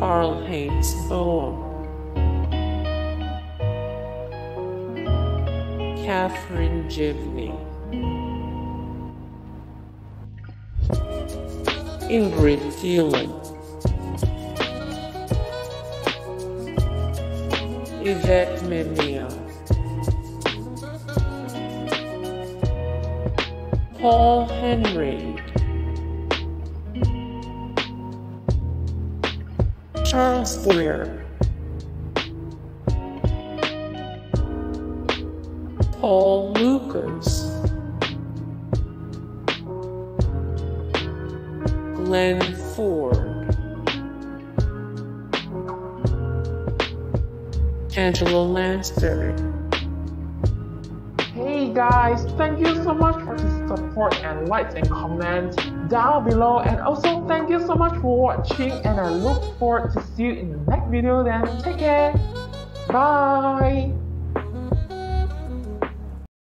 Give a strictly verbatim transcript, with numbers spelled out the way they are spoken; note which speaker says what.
Speaker 1: Karl-Heinz Boehm, Catherine Givney, Ingrid Thielen, Yvette Mimia, Paul Henry, Charles Boyer, Paul Lucas, Glenn Ford, Angela Lansbury.
Speaker 2: Hey guys, thank you so much for the support and likes and comments down below, and also thank you so much for watching, and I look forward to see you in the next video. Then take care, bye.